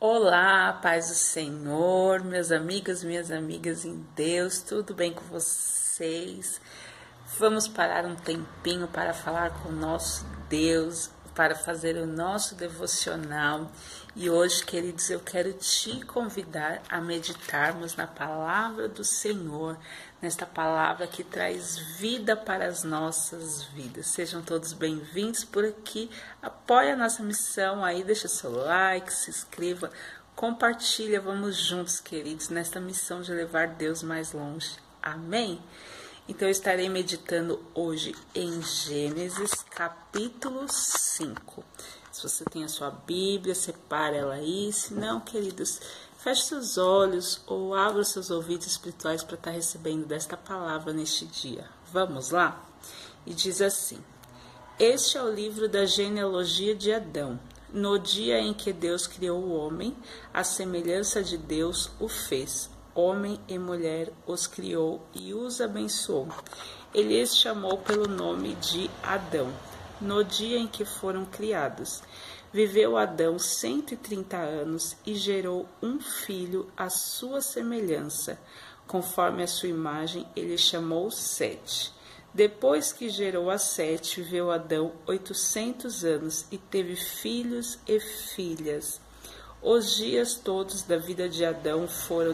Olá, paz do Senhor, meus amigos, minhas amigas em Deus, tudo bem com vocês? Vamos parar um tempinho para falar com o nosso Deus, para fazer o nosso devocional. E hoje, queridos, eu quero te convidar a meditarmos na palavra do Senhor, nesta palavra que traz vida para as nossas vidas. Sejam todos bem-vindos por aqui. Apoie a nossa missão aí, deixa seu like, se inscreva, compartilha. Vamos juntos, queridos, nesta missão de levar Deus mais longe. Amém? Então, eu estarei meditando hoje em Gênesis, capítulo 5. Se você tem a sua Bíblia, separe ela aí. Se não, queridos, feche seus olhos ou abra os seus ouvidos espirituais para estar recebendo desta palavra neste dia. Vamos lá? E diz assim: Este é o livro da genealogia de Adão. No dia em que Deus criou o homem, à semelhança de Deus o fez. Homem e mulher os criou e os abençoou. Ele os chamou pelo nome de Adão, no dia em que foram criados. Viveu Adão 130 anos e gerou um filho à sua semelhança. Conforme a sua imagem, ele chamou Sete. Depois que gerou a Sete, viveu Adão 800 anos e teve filhos e filhas. Os dias todos da vida de Adão foram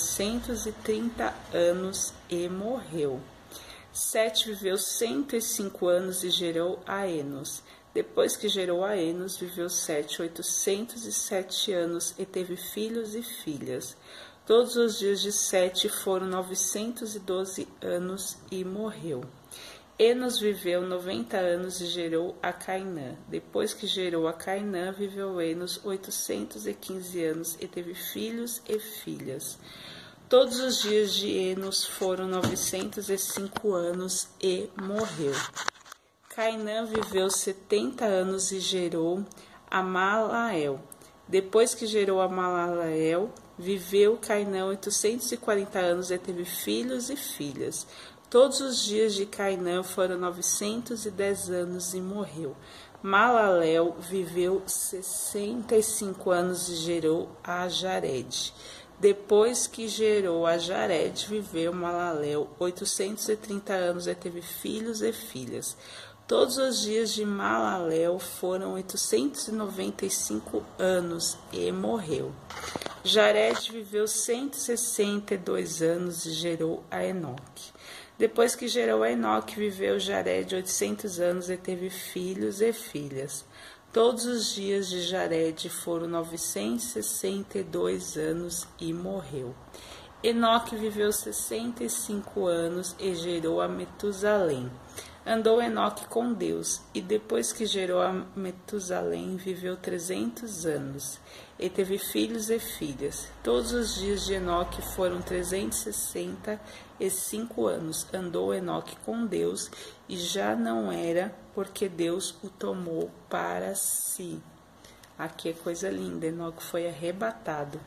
930 anos e morreu. Sete viveu 105 anos e gerou a Enos. Depois que gerou a Enos, viveu Sete 807 anos e teve filhos e filhas. Todos os dias de Sete foram 912 anos e morreu. Enos viveu 90 anos e gerou a Cainã. Depois que gerou a Cainã, viveu Enos 815 anos e teve filhos e filhas. Todos os dias de Enos foram 905 anos e morreu. Cainã viveu 70 anos e gerou a Malaael. Depois que gerou a Malaael, viveu Cainã 840 anos e teve filhos e filhas. Todos os dias de Cainã foram 910 anos e morreu. Malaael viveu 65 anos e gerou a Jared. Depois que gerou a Jared, viveu Malaael 830 anos e teve filhos e filhas. Todos os dias de Malaael foram 895 anos e morreu. Jared viveu 162 anos e gerou a Enoque. Depois que gerou a Enoque, viveu Jared 800 anos e teve filhos e filhas. Todos os dias de Jared foram 962 anos e morreu. Enoque viveu 65 anos e gerou a Metusalém. Andou Enoque com Deus, e depois que gerou a Metusalém, viveu 300 anos, e teve filhos e filhas. Todos os dias de Enoque foram 365 anos. Andou Enoque com Deus, e já não era, porque Deus o tomou para si. Aqui é coisa linda, Enoque foi arrebatado.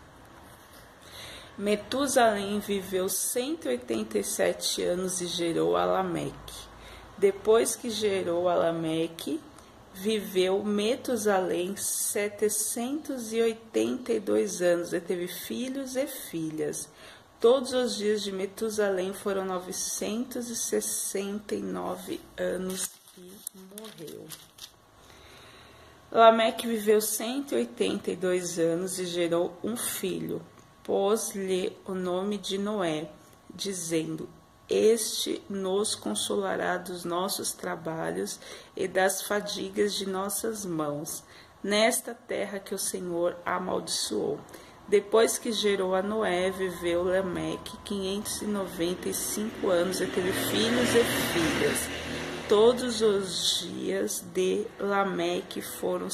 Metusalém viveu 187 anos e gerou a Lameque. Depois que gerou a Lameque, viveu Metusalém 782 anos e teve filhos e filhas. Todos os dias de Metusalém foram 969 anos e morreu. Lameque viveu 182 anos e gerou um filho. Pôs-lhe o nome de Noé, dizendo: Este nos consolará dos nossos trabalhos e das fadigas de nossas mãos, nesta terra que o Senhor amaldiçoou. Depois que gerou a Noé, viveu Lameque 595 anos e teve filhos e filhas. Todos os dias de Lameque foram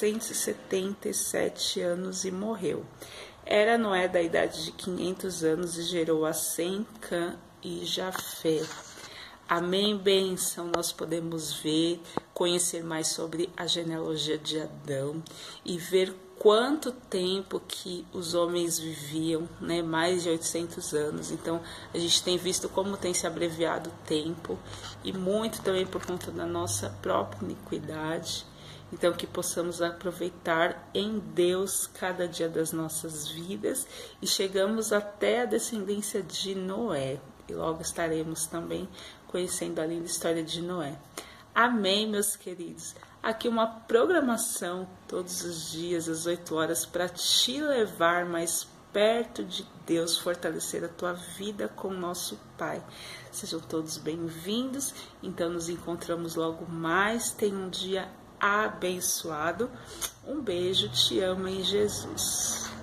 777 anos e morreu. Era Noé da idade de 500 anos e gerou a Sem, Cã e Jafé. Amém, bênção. Nós podemos ver, conhecer mais sobre a genealogia de Adão e ver quanto tempo que os homens viviam, né? Mais de 800 anos. Então, a gente tem visto como tem se abreviado o tempo e muito também por conta da nossa própria iniquidade. Então, que possamos aproveitar em Deus cada dia das nossas vidas e chegamos até a descendência de Noé. E logo estaremos também conhecendo a linda história de Noé. Amém, meus queridos. Aqui uma programação todos os dias às 8 horas para te levar mais perto de Deus, fortalecer a tua vida com o nosso Pai. Sejam todos bem-vindos. Então nos encontramos logo mais. Tenha um dia abençoado. Um beijo, te amo em Jesus.